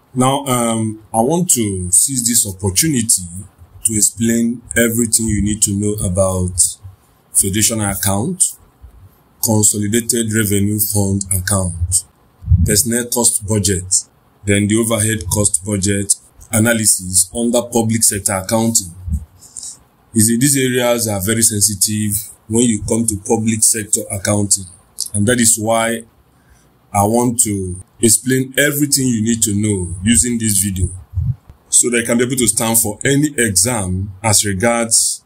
Now, I want to seize this opportunity to explain everything you need to know about Federation account, Consolidated Revenue Fund account, personnel cost budget, then the overhead cost budget analysis under public sector accounting. You see, these areas are very sensitive when you come to public sector accounting, and that is why I want to explain everything you need to know using this video so that you can be able to stand for any exam as regards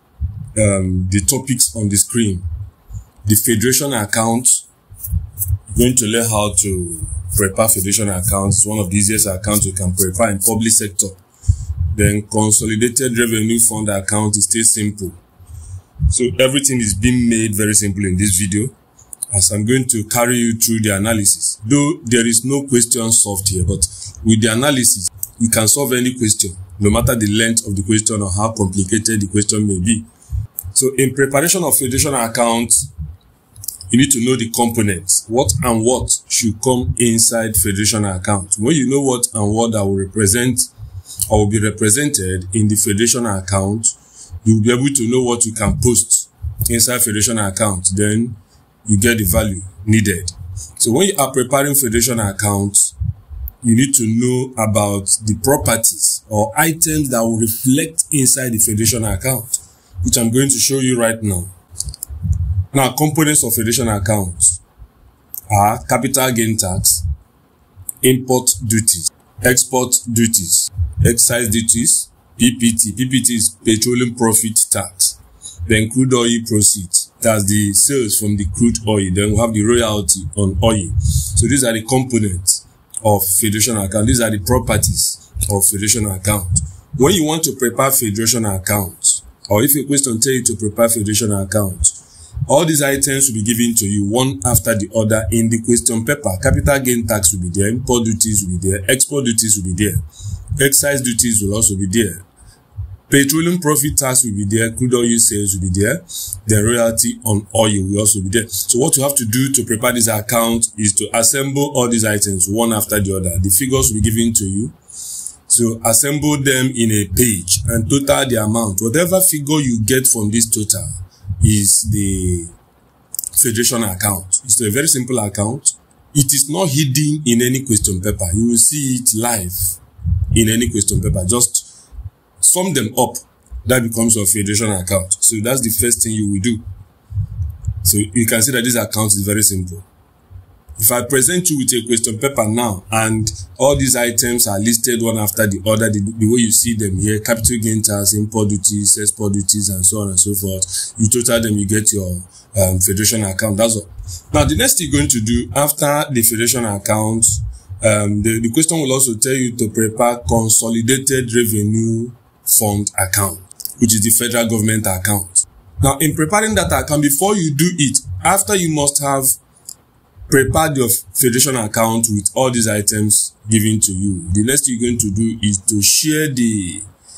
the topics on the screen. The Federation account, you're going to learn how to prepare Federation accounts. It's one of the easiest accounts you can prepare in public sector. Then Consolidated Revenue Fund account is still simple. So everything is being made very simple in this video, as I'm going to carry you through the analysis. Though there is no question solved here, but with the analysis, you can solve any question, no matter the length of the question or how complicated the question may be. So in preparation of Federation account, you need to know the components. What and what should come inside Federation account. When you know what and what that will represent or will be represented in the Federation account, you will be able to know what you can post inside Federation account. Then you get the value needed. So when you are preparing Federation account, you need to know about the properties or items that will reflect inside the Federation account, which I'm going to show you right now. Now, components of Federation accounts are capital gain tax, import duties, export duties, excise duties, PPT. PPT is petroleum profit tax. Then crude oil proceeds. That's the sales from the crude oil. Then we have the royalty on oil. So these are the components of Federation account. These are the properties of Federation account. When you want to prepare Federation account, or if a question tells you to prepare Federation account, all these items will be given to you one after the other in the question paper. Capital gain tax will be there, import duties will be there, export duties will be there, excise duties will also be there, petroleum profit tax will be there, crude oil sales will be there, the royalty on oil will also be there. So what you have to do to prepare this account is to assemble all these items one after the other. The figures will be given to you. So assemble them in a page and total the amount. Whatever figure you get from this total is the Federation account. It's a very simple account. It is not hidden in any question paper. You will see it live in any question paper. Just sum them up. That becomes your Federation account. So that's the first thing you will do. So you can see that this account is very simple. If I present you with a question paper now and all these items are listed one after the other, the way you see them here, capital gain tax, import duties, export duties, and so on and so forth, you total them, you get your Federation account. That's all. Now, the next thing you're going to do after the Federation account, the question will also tell you to prepare Consolidated Revenue Fund account, which is the federal government account. Now, in preparing that account, before you do it, after you must have prepared your Federation account with all these items given to you, the next thing you're going to do is to share the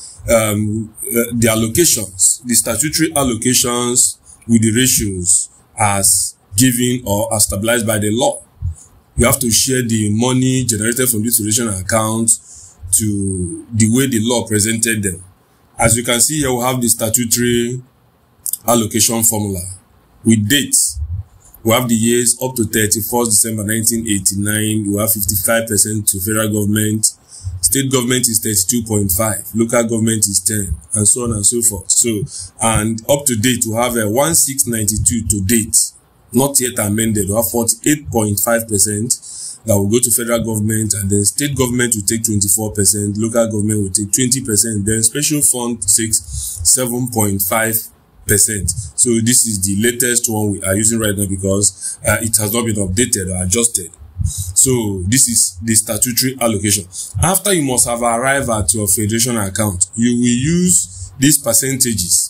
allocations, the statutory allocations with the ratios as given or as stabilized by the law. You have to share the money generated from this Federation account to the way the law presented them. As you can see here, we have the statutory allocation formula with dates. We have the years up to 31st December 1989. We have 55% to federal government. State government is 32.5. Local government is 10. And so on and so forth. So, and up to date, we have a 1692 to date. Not yet amended. We have 48.5% that will go to federal government. And then state government will take 24%. Local government will take 20%. Then special fund takes 7.5%. So this is the latest one we are using right now because it has not been updated or adjusted. So this is the statutory allocation. After you must have arrived at your Federation account, you will use these percentages.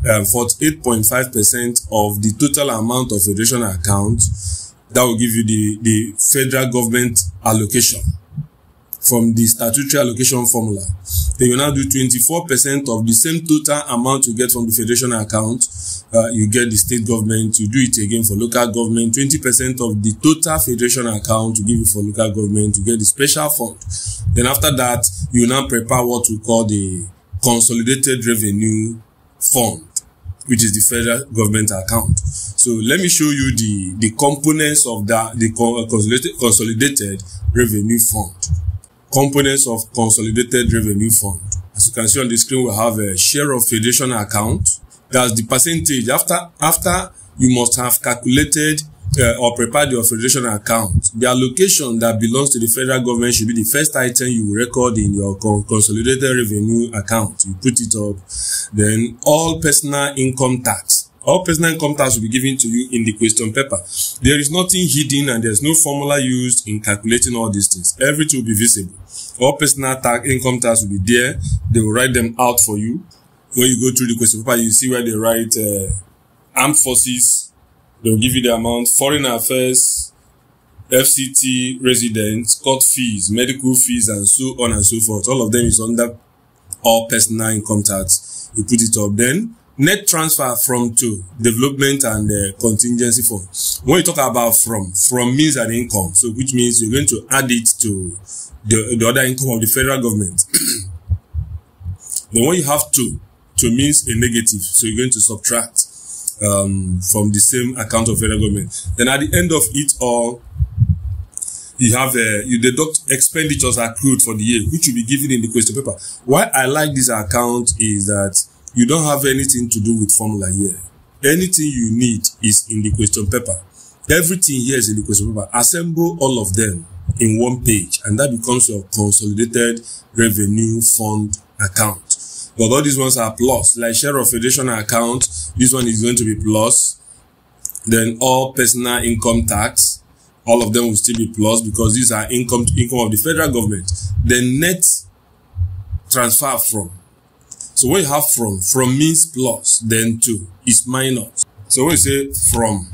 48.5% of the total amount of Federation account, that will give you the federal government allocation. from the statutory allocation formula. Then you now do 24% of the same total amount you get from the federation account. You get the state government. You do it again for local government. 20% of the total federation account you give it for local government. You get the special fund. Then after that, you now prepare what we call the consolidated revenue fund, which is the federal government account. So let me show you the components of the consolidated revenue fund. Components of consolidated revenue fund. As you can see on the screen, we have a share of federation account. That's the percentage after you must have calculated or prepared your federation account. The allocation that belongs to the federal government should be the first item you record in your consolidated revenue account. You put it up. Then all personal income tax. All personal income tax will be given to you in the question paper. There is nothing hidden and there's no formula used in calculating all these things. Everything will be visible. All personal income tax will be there. They will write them out for you. When you go through the question paper, you see where they write armed forces. They will give you the amount. Foreign affairs, FCT, residents, court fees, medical fees, and so on and so forth. All of them is under all personal income tax. You put it up. Then net transfer from to development and contingency fund. When you talk about from means an income, so which means you're going to add it to the other income of the federal government. Then when you have to means a negative, so you're going to subtract from the same account of federal government. Then at the end of it all, you have you deduct expenditures accrued for the year, which will be given in the question paper. Why I like this account is that you don't have anything to do with formula here. Anything you need is in the question paper. Everything here is in the question paper. Assemble all of them in one page, and that becomes your consolidated revenue fund account. But all these ones are plus, like share of federation account. This one is going to be plus. Then all personal income tax, all of them will still be plus because these are income of the federal government. Then net transfer from. So when you have from means plus, then to is minus. So when you say from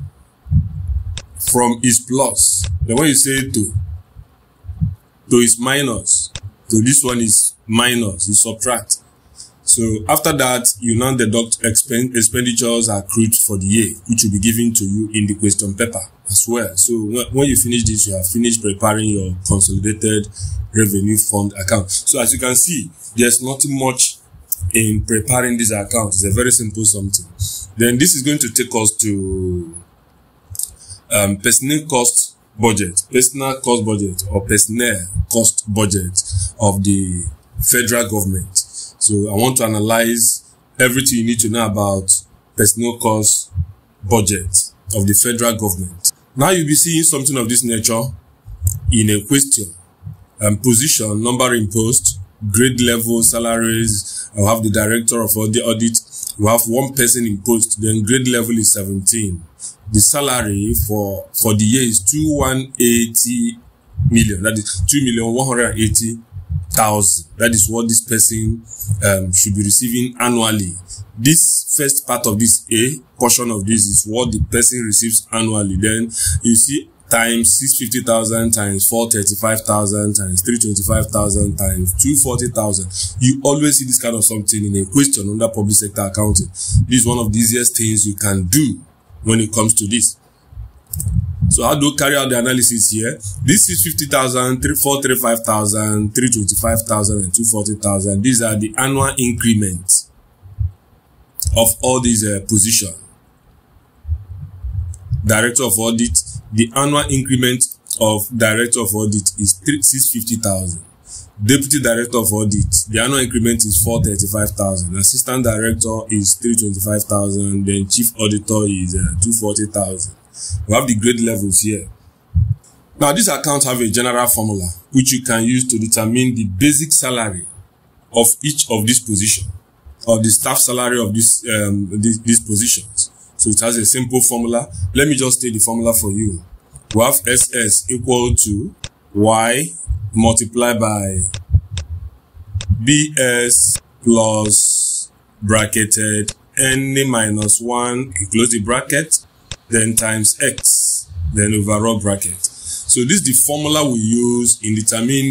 is plus. Then when you say to is minus. So this one is minus, you subtract. So after that, you now deduct expenditures accrued for the year, which will be given to you in the question paper as well. So when you finish this, you have finished preparing your consolidated revenue fund account. So as you can see, there's nothing much in preparing this account. It's a very simple something. Then this is going to take us to personnel cost budget, personal cost budget, or personnel cost budget of the federal government. So I want to analyze everything you need to know about personnel cost budget of the federal government. Now you'll be seeing something of this nature in a question. Position, number in post, grade level, salaries. I'll have the director of the audit. We have one person in post, then grade level is 17. The salary for the year is 2,180 million. That is 2,180,000. That is what this person should be receiving annually. This first part of this A portion of this is what the person receives annually. Then you see times 650,000 times 435,000 times 325,000 times 240,000. You always see this kind of something in a question under public sector accounting. This is one of the easiest things you can do when it comes to this. So how do you carry out the analysis here? This is 50,000, 435,000, 325,000, and 240,000. These are the annual increments of all these positions. Director of audit, the annual increment of director of audit is 650,000. Deputy director of audit, the annual increment is 435,000. Assistant director is 325,000. Then chief auditor is 240,000. We have the grade levels here. Now, these accounts have a general formula which you can use to determine the basic salary of each of these positions, or the staff salary of these positions. So it has a simple formula. Let me just state the formula for you. We have SS equal to Y multiplied by BS plus bracketed N minus 1, close the bracket, then times X, then overall bracket. So this is the formula we use in determining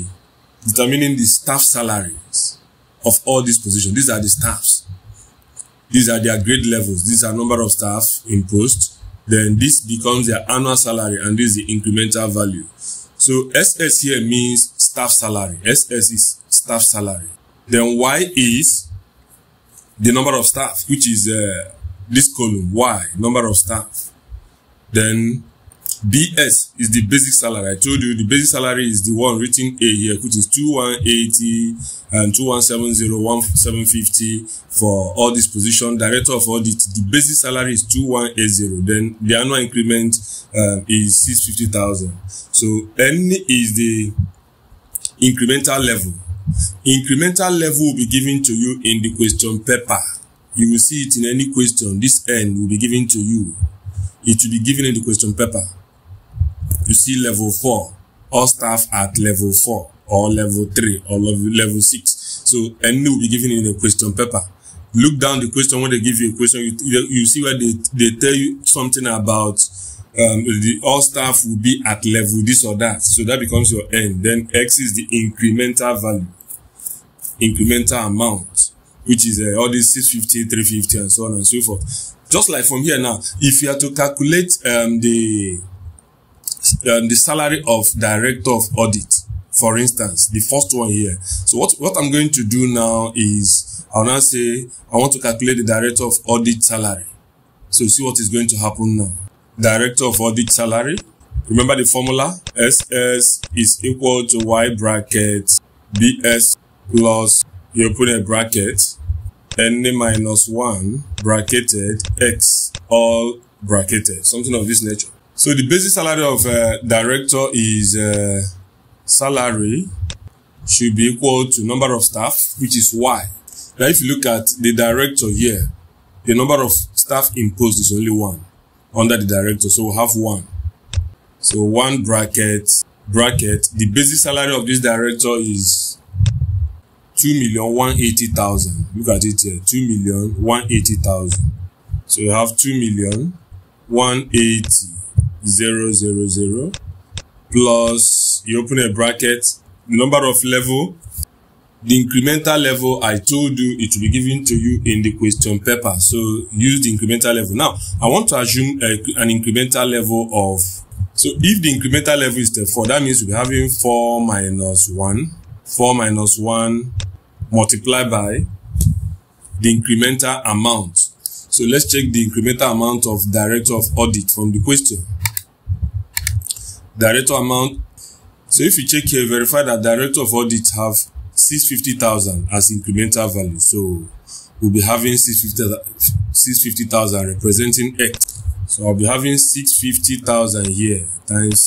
the staff salaries of all these positions. These are the staffs. These are their grade levels. These are number of staff in post. Then this becomes their annual salary, and this is the incremental value. So SS here means staff salary. SS is staff salary. Then Y is the number of staff, which is this column, Y, number of staff. Then BS is the basic salary. I told you the basic salary is the one written A here, which is 2180 and 2170, 1750 for all this position. Director of audit, the basic salary is 2180. Then the annual increment is 650,000. So N is the incremental level. Incremental level will be given to you in the question paper. You will see it in any question. This N will be given to you. It will be given in the question paper. You see level 4, all staff at level 4 or level 3 or level 6. So N will be given in the question paper. Look down the question. When they give you a question, you see where they tell you something about the all staff will be at level this or that. So that becomes your N. Then X is the incremental value, incremental amount, which is all these 650, 350, and so on and so forth. Just like from here now, if you are to calculate the salary of director of audit, for instance, the first one here. So what I'm going to do now is I'll now say I want to calculate the director of audit salary. So see what is going to happen now. Director of audit salary. Remember the formula? SS is equal to Y bracket BS plus, you put a bracket, N minus 1 bracketed X all bracketed, something of this nature. So the basic salary of director is salary should be equal to number of staff, which is Y. Now if you look at the director here, the number of staff in post is only 1 under the director, so we'll have 1. So 1 bracket, the basic salary of this director is 2,180,000. Look at it here, 2,180,000. So you have 2,180,000 plus, you open a bracket, the number of level, the incremental level, I told you it will be given to you in the question paper. So use the incremental level. Now, I want to assume an incremental level of, so if the incremental level is 4, that means we'll be having 4 minus 1 multiplied by the incremental amount. So let's check the incremental amount of director of audit from the question. Director amount. So if you check here, verify that director of audit have 650,000 as incremental value. So we'll be having 650,000 representing X. So I'll be having 650,000 here times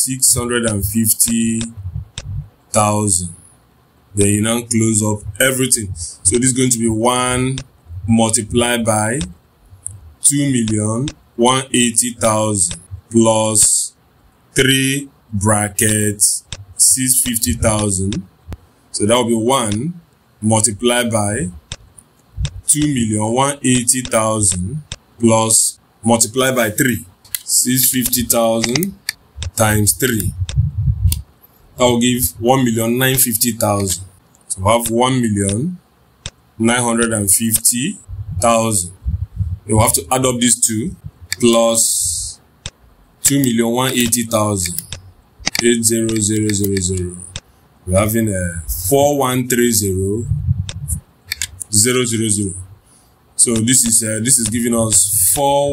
650,000. Then you now close up everything. So this is going to be 1 multiplied by 2,180,000 plus 3 brackets 650,000. So that will be 1 multiplied by 2,180,000 plus multiplied by 3. 650,000 times 3. That will give 1,950,000. So we have 1,950,000. You have to add up these two plus 2,180,000. 80000. We're having a 4130,000. So this is giving us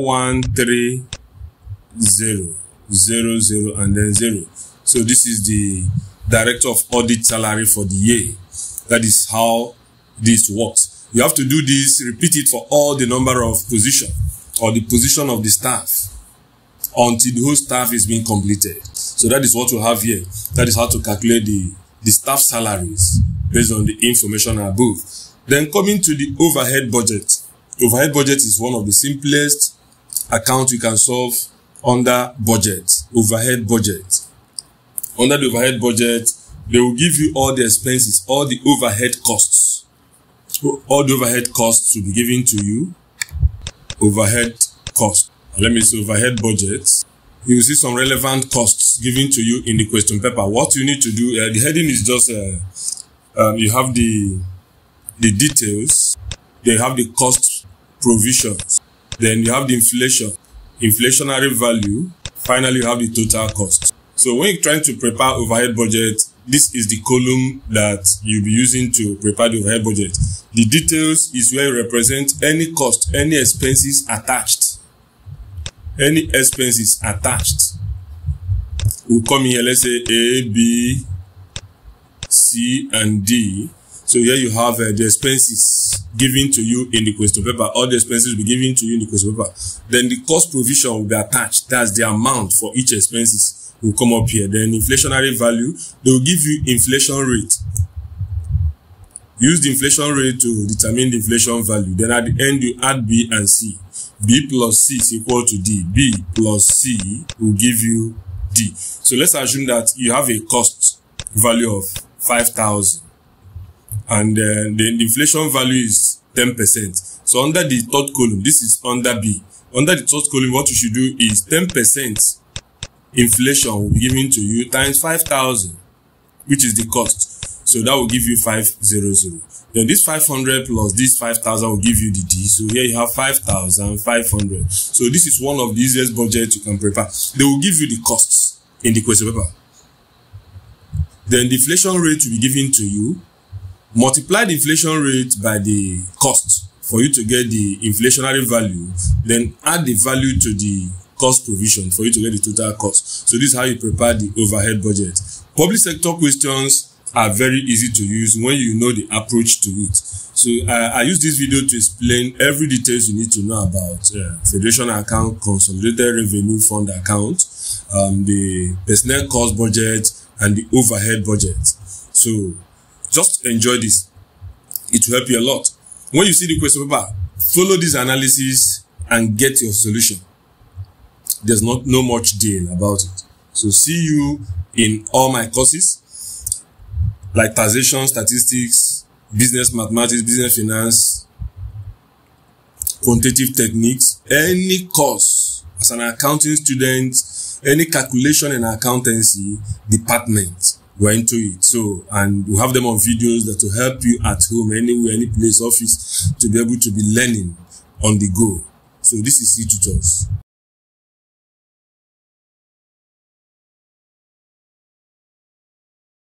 4130,000 and then 0. So this is the director of audit salary for the year. That is how this works. You have to do this, repeat it for all the number of position or the position of the staff until the whole staff is being completed. So that is what we have here. That is how to calculate the staff salaries based on the information above. Then coming to the overhead budget. Overhead budget is one of the simplest accounts you can solve under budget. Overhead budget. Under the overhead budget, they will give you all the expenses, all the overhead costs. All the overhead costs will be given to you. Overhead cost. Let me say overhead budget you will see some relevant costs given to you in the question paper. What you need to do, the heading is just, you have the details, then you have the cost provisions, then you have the inflationary value, finally you have the total cost. So when you're trying to prepare overhead budget, this is the column that you'll be using to prepare the overhead budget. The details is where you represent any cost, any expenses attached. Any expenses attached. We'll come here, let's say A, B, C, and D. So here you have the expenses given to you in the question paper. All the expenses will be given to you in the question paper. Then the cost provision will be attached. That's the amount for each expenses. Will come up here. Then inflationary value, they will give you inflation rate. Use the inflation rate to determine the inflation value. Then at the end you add B and C. B plus C is equal to D. B plus C will give you D. So let's assume that you have a cost value of 5,000 and the inflation value is 10%. So under the third column, this is under B. Under the third column, what you should do is 10% inflation will be given to you times 5,000, which is the cost. So that will give you 500. Then this 500 plus this 5,000 will give you the D. So here you have 5,500. So this is one of the easiest budgets you can prepare. They will give you the costs in the question paper. Then the inflation rate will be given to you. Multiply the inflation rate by the cost for you to get the inflationary value. Then add the value to the cost provision for you to get the total cost. So this is how you prepare the overhead budget. Public sector questions are very easy to use when you know the approach to it. So I use this video to explain every details you need to know about Federation account, consolidated revenue fund account, the personnel cost budget, and the overhead budget. So just enjoy this. It will help you a lot. When you see the question paper, follow this analysis and get your solution. There's no much deal about it. So see you in all my courses like taxation, statistics, business mathematics, business finance, quantitative techniques. Any course as an accounting student, any calculation in accountancy department, we're into it. So, and we have them on videos that will help you at home, anywhere, any place, office, to be able to be learning on the go. So this is C Tutors.